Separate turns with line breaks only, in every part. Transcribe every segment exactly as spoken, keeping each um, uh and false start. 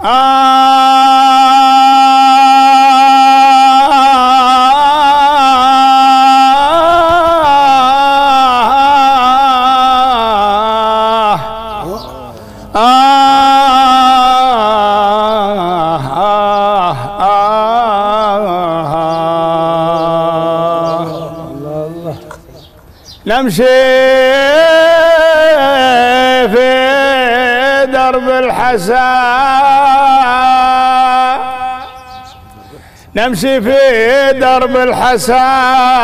نمشي في درب الحسا، نمشي في درب الحسا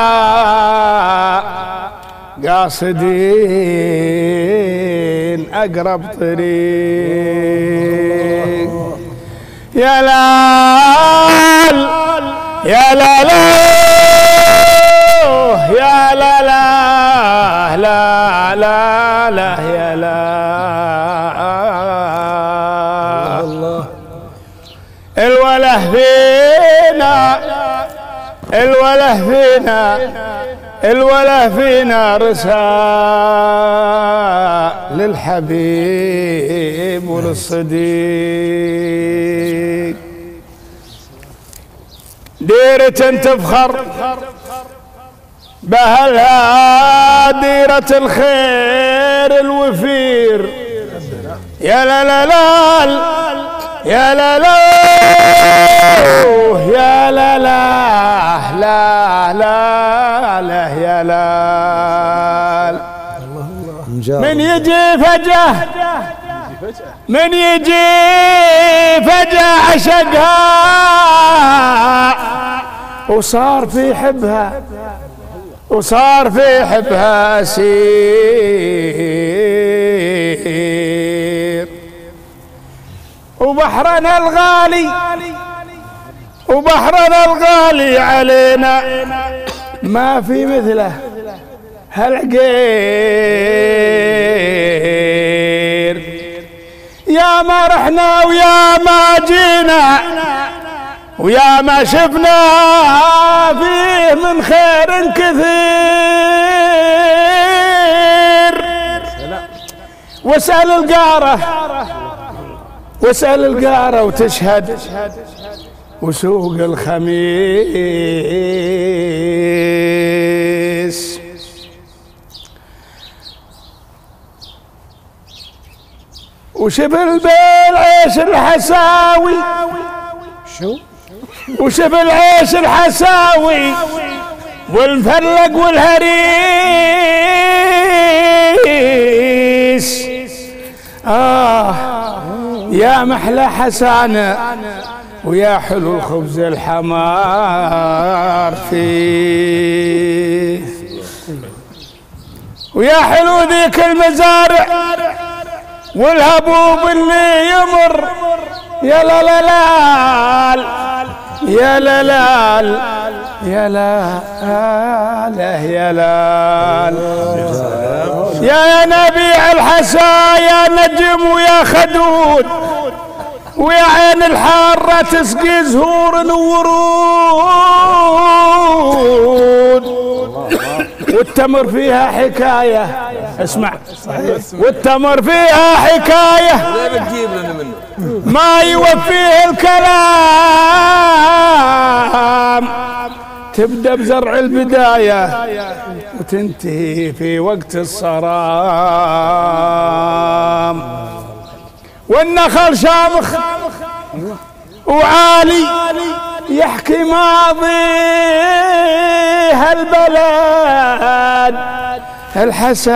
قاصدين أقرب طريق. يا لال يا لال يا لا لا لا لا لا يا لا الله. الوله فينا الوله فينا الوله فينا رساء للحبيب وللصديق. ديرة تفخر بهلها ديرة الخير الوفير. يا لا لا لا يا لا لا يا لا لا لا لا لا يا لا. من يجي فجأة من يجي فجأة عشقها وصار في حبها وصار في حبها أسير. وبحرنا الغالي وبحرنا الغالي علينا ما في مثله هالعقير. يا ما رحنا ويا ما جينا ويا ما شفنا فيه من خير كثير. واسأل القارة واسأل القارة وتشهد وسوق الخميس. وشبل بالعيش الحساوي شو وشوف العيش الحساوي والمفلق والهريس. آه يا محلى حسانة ويا حلو الخبز الحمار فيه. ويا حلو ذيك المزارع والهبوب اللي يمر. يا لا لا لا يا لا لا يا لا لا يا لا يا نبيع الحسا يا نجم ويا خدود ويا عين الحارة تسقي زهور وورود. والتمر فيها حكاية اسمع والتمر فيها حكاية ما يوفيه الكلام. تبدأ بزرع البداية وتنتهي في وقت الصرام. والنخل شامخ وعالي يحكي ماضيها البلد الحسا.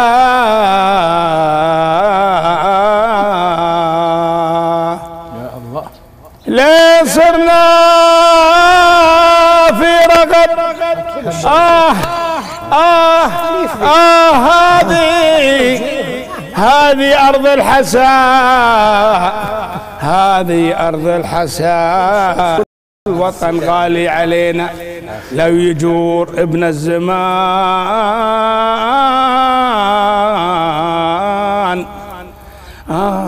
يا الله لين صرنا في رغب. آه آه آه هذه هذه أرض الحسا هذه أرض الحسا. الوطن غالي علينا لو يجور ابن الزمان.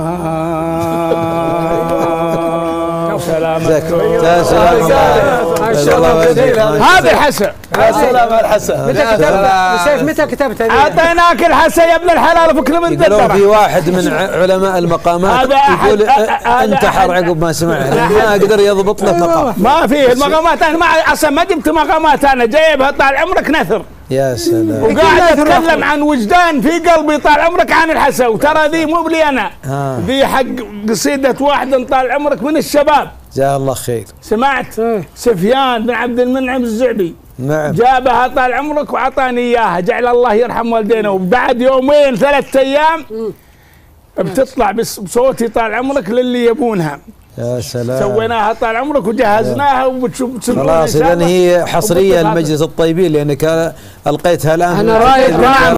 آه سلامتكم.
شاء الله.
هذه الحسا.
يا سلام على الحسا.
متى كتبت؟ سيف متى كتبت؟
اعطيناك الحسا يا ابن الحلال فكر من
يقولون في واحد من علماء المقامات يقول انتحر عقب ما سمعها، ما اقدر يضبط له مقام.
ما فيه المقامات، انا ما اصلا ما جبت مقامات، انا جايبها طال عمرك نثر.
يا سلام.
وقاعد اتكلم عن وجدان في قلبي طال عمرك عن الحسا، وترى ذي مو بلي انا، ذي حق قصيده واحد طال عمرك من الشباب.
جزاه الله خير.
سمعت سفيان بن عبد المنعم الزعبي.
نعم.
جابها طال عمرك وعطاني اياها، جعل الله يرحم والدينا، وبعد يومين ثلاث ايام بتطلع بصوتي طال عمرك للي يبونها.
يا سلام.
سويناها طال عمرك وجهزناها وبتشوف
خلاص. اذا هي حصريه لمجلس الطيبين لانك القيتها الان.
انا رايد